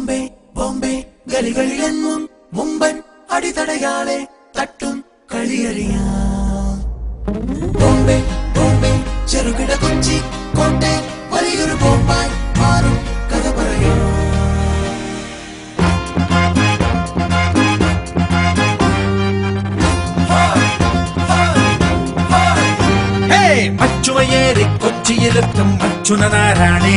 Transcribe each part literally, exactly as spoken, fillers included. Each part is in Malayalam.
ബോംബെ ബോംബെ ഗലികളിലെങ്ങും മുമ്പൻ അടിതടയാളെ തട്ടും കളിയറിയാം. ബോംബെ ബോംബെ ചെറുകിട കൊച്ചി കോട്ടെ വലിയൊരു ബോംബായി മാറും കഥ പറയാം. മച്ചുവയേറി കൊച്ചിയിലെത്തും മച്ചുനാരാണേ.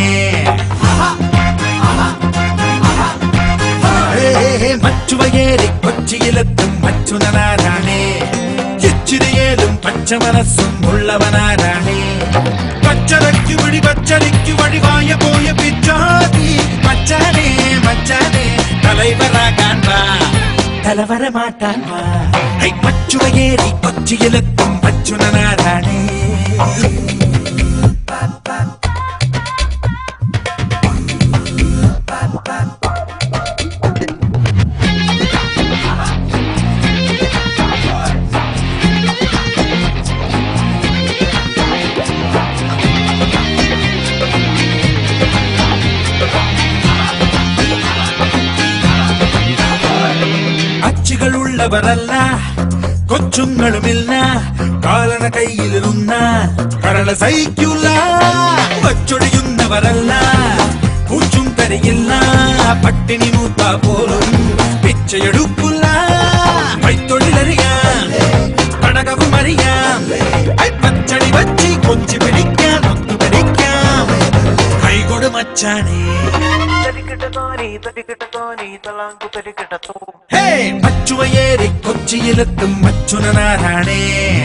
മച്ചുവയേറി കൊച്ചിയിലെത്തും മച്ചുനാരാണേ. ഇച്ചിരിയേലും പച്ച മനസ്സും ഉള്ളവനാരാണേ. പച്ചരയ്ക്കു വഴി പച്ചരിക്കു വഴിവായ പോയ പിച്ചാതി മച്ചാനേ മച്ചാനേ തലൈവറാകാൻ വാ തലവര മാറ്റാൻ വാ. മച്ചുവയേറി കൊച്ചിയിലെത്തും മച്ചുനാരാണേ. അച്ചുകളുള്ളവരല്ല കൊച്ചുങ്ങളുമില്ല. കാലണ കയ്യിലിരുന്ന കരള സഹിക്കില്ല. വച്ചൊടിയുന്നവരല്ല പൂച്ചും കരയില്ല. പട്ടിണി മൂത്ത പോലും പിച്ചയെടുക്കില്ല. കൈത്തൊഴിലറിയാം കടകവും അറിയാം. പച്ചടി വച്ചി കൊഞ്ചി പിടിക്കാം ഒത്തു പിടിക്കാം. കൈകൊടു മച്ചാനേ മച്ചുവയേറി കൊച്ചിയിലെത്തും മച്ചുനാരാണേ.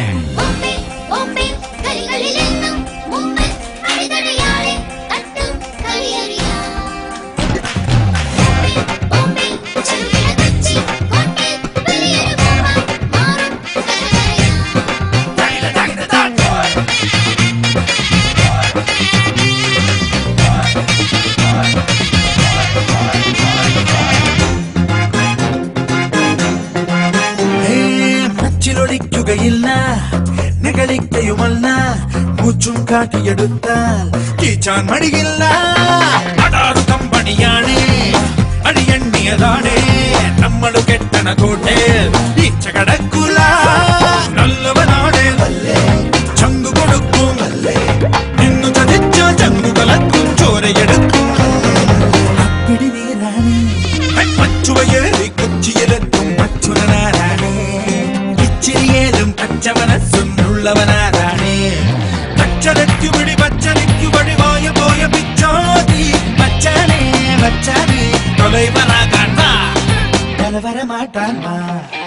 ൊഴിക്കുകയില്ല നെകളിക്കയുമല്ല. മൂച്ചും കാട്ടിയെടുത്താൽ കീച്ചാൻ മടിയില്ല. അടാറു കമ്പണിയാണ് അടിയണ്ണിയതാണ്. നമ്മളു കെട്ടണ കോട്ടെ ഈച്ച കടക്കൂല. നല്ലവനാണ് ചങ്കു കൊടുക്കും. നിന്നു ചതിച്ച ചങ്കു കലക്കും ചോരയെടുക്കും. പിടിനീരാണ് മച്ചുവയേറി കൊച്ചിയിലെത്തും മച്ചുനാരാണേ. ഇച്ചിരിയേലും പച്ച മനസ്സും ഉള്ളവനാരാണേ. പച്ചരയ്ക്കു പിടി പച്ചരിക്കു വഴിവായ പോയ പിച്ചാതി മച്ചാനേ മച്ചാനേ തൊലൈവറാകാൻ വാ തലവര മാറ്റാൻ വാ.